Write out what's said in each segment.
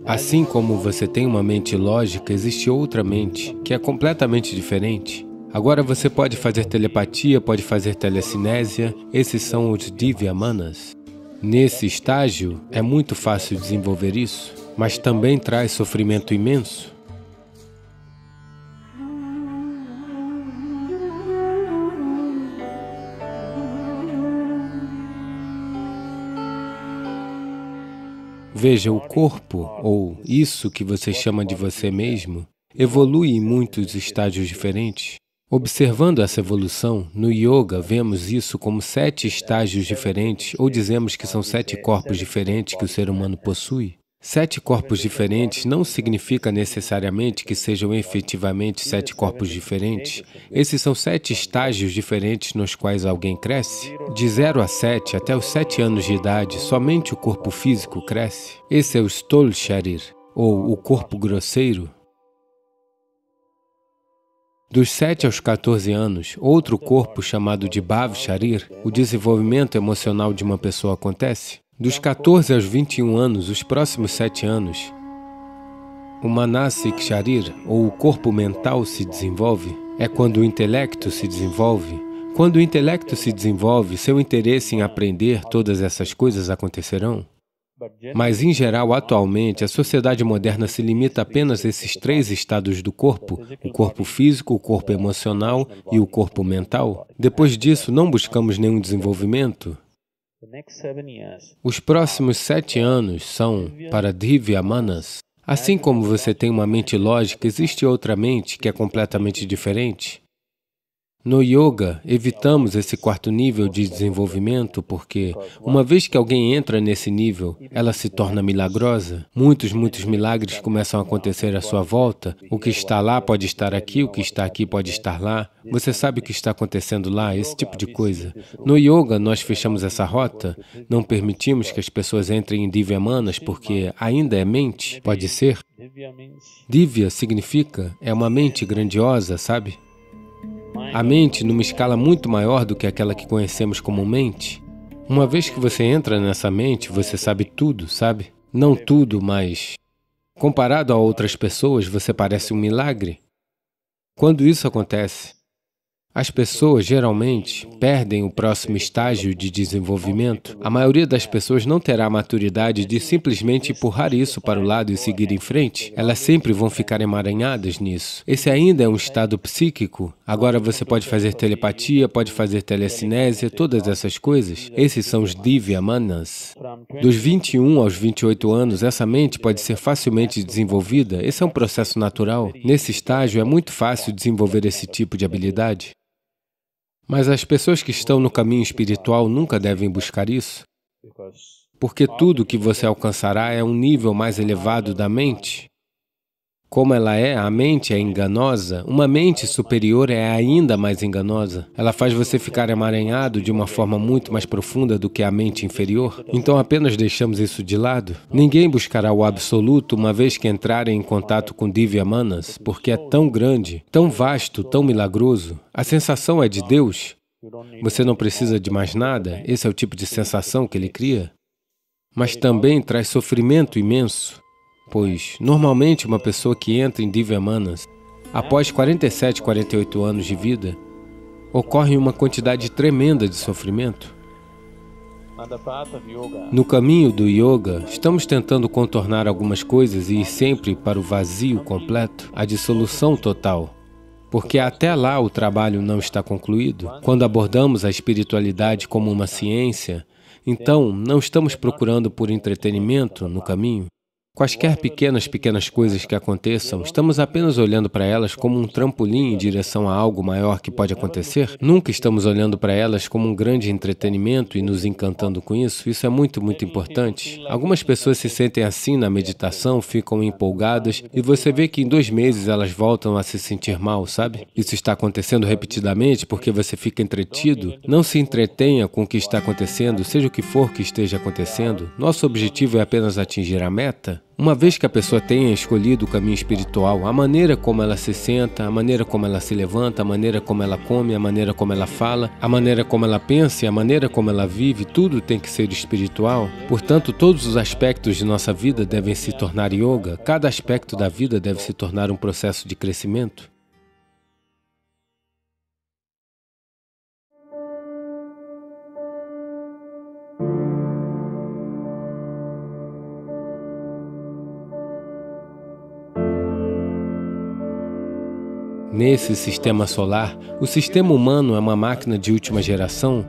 Assim como você tem uma mente lógica, existe outra mente, que é completamente diferente. Agora você pode fazer telepatia, pode fazer telecinésia, esses são os Divya Manas. Nesse estágio, é muito fácil desenvolver isso, mas também traz sofrimento imenso. Veja, o corpo, ou isso que você chama de você mesmo, evolui em muitos estágios diferentes. Observando essa evolução, no yoga vemos isso como 7 estágios diferentes, ou dizemos que são 7 corpos diferentes que o ser humano possui. 7 corpos diferentes não significa necessariamente que sejam efetivamente 7 corpos diferentes. Esses são 7 estágios diferentes nos quais alguém cresce. De 0 a 7, até os 7 anos de idade, somente o corpo físico cresce. Esse é o Sthul Sharir, ou o corpo grosseiro. Dos 7 aos 14 anos, outro corpo chamado de Bhav Sharir, o desenvolvimento emocional de uma pessoa acontece. Dos 14 aos 21 anos, os próximos 7 anos, o Manasik Sharir, ou o corpo mental, se desenvolve. É quando o intelecto se desenvolve. Quando o intelecto se desenvolve, seu interesse em aprender todas essas coisas acontecerão. Mas, em geral, atualmente, a sociedade moderna se limita apenas a esses 3 estados do corpo, o corpo físico, o corpo emocional e o corpo mental. Depois disso, não buscamos nenhum desenvolvimento. Os próximos 7 anos são para Divya Manas. Assim como você tem uma mente lógica, existe outra mente que é completamente diferente. No yoga, evitamos esse 4º nível de desenvolvimento porque, uma vez que alguém entra nesse nível, ela se torna milagrosa. Muitos milagres começam a acontecer à sua volta. O que está lá pode estar aqui, o que está aqui pode estar lá. Você sabe o que está acontecendo lá, esse tipo de coisa. No yoga, nós fechamos essa rota, não permitimos que as pessoas entrem em Divya Manas porque ainda é mente, pode ser? Divya significa, é uma mente grandiosa, sabe? A mente numa escala muito maior do que aquela que conhecemos como mente. Uma vez que você entra nessa mente, você sabe tudo, sabe? Não tudo, mas comparado a outras pessoas, você parece um milagre. Quando isso acontece, as pessoas geralmente perdem o próximo estágio de desenvolvimento. A maioria das pessoas não terá a maturidade de simplesmente empurrar isso para o lado e seguir em frente. Elas sempre vão ficar emaranhadas nisso. Esse ainda é um estado psíquico. Agora você pode fazer telepatia, pode fazer telecinésia, todas essas coisas. Esses são os Divya Manas. Dos 21 aos 28 anos, essa mente pode ser facilmente desenvolvida. Esse é um processo natural. Nesse estágio, é muito fácil desenvolver esse tipo de habilidade. Mas as pessoas que estão no caminho espiritual nunca devem buscar isso, porque tudo que você alcançará é um nível mais elevado da mente. Como ela é, a mente é enganosa, uma mente superior é ainda mais enganosa. Ela faz você ficar emaranhado de uma forma muito mais profunda do que a mente inferior. Então apenas deixamos isso de lado. Ninguém buscará o absoluto uma vez que entrarem em contato com Divya Manas, porque é tão grande, tão vasto, tão milagroso. A sensação é de Deus. Você não precisa de mais nada, esse é o tipo de sensação que ele cria. Mas também traz sofrimento imenso. Pois, normalmente, uma pessoa que entra em Divya Manas, após 47, 48 anos de vida, ocorre uma quantidade tremenda de sofrimento. No caminho do yoga, estamos tentando contornar algumas coisas e ir sempre para o vazio completo, a dissolução total. Porque até lá o trabalho não está concluído. Quando abordamos a espiritualidade como uma ciência, então não estamos procurando por entretenimento no caminho. Quaisquer pequenas coisas que aconteçam, estamos apenas olhando para elas como um trampolim em direção a algo maior que pode acontecer? Nunca estamos olhando para elas como um grande entretenimento e nos encantando com isso. Isso é muito importante. Algumas pessoas se sentem assim na meditação, ficam empolgadas e você vê que em 2 meses elas voltam a se sentir mal, sabe? Isso está acontecendo repetidamente porque você fica entretido. Não se entretenha com o que está acontecendo, seja o que for que esteja acontecendo. Nosso objetivo é apenas atingir a meta. Uma vez que a pessoa tenha escolhido o caminho espiritual, a maneira como ela se senta, a maneira como ela se levanta, a maneira como ela come, a maneira como ela fala, a maneira como ela pensa e a maneira como ela vive, tudo tem que ser espiritual. Portanto, todos os aspectos de nossa vida devem se tornar yoga, cada aspecto da vida deve se tornar um processo de crescimento. Nesse sistema solar, o sistema humano é uma máquina de última geração.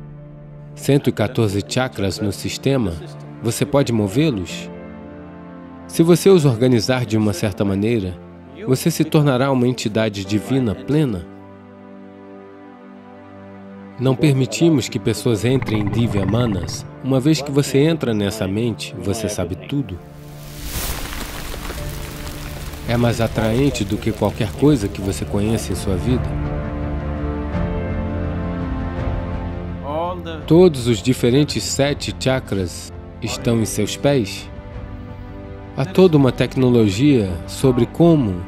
114 chakras no sistema, você pode movê-los? Se você os organizar de uma certa maneira, você se tornará uma entidade divina plena. Não permitimos que pessoas entrem em Divya Manas. Uma vez que você entra nessa mente, você sabe tudo. É mais atraente do que qualquer coisa que você conheça em sua vida. Todos os diferentes 7 chakras estão em seus pés. Há toda uma tecnologia sobre como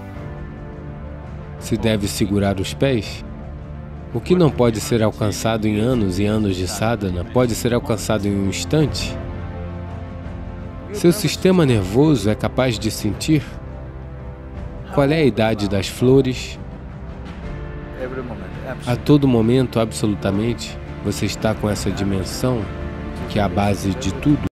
se deve segurar os pés. O que não pode ser alcançado em anos e anos de sadhana pode ser alcançado em um instante. Seu sistema nervoso é capaz de sentir. Qual é a idade das flores? A todo momento, absolutamente, você está com essa dimensão que é a base de tudo.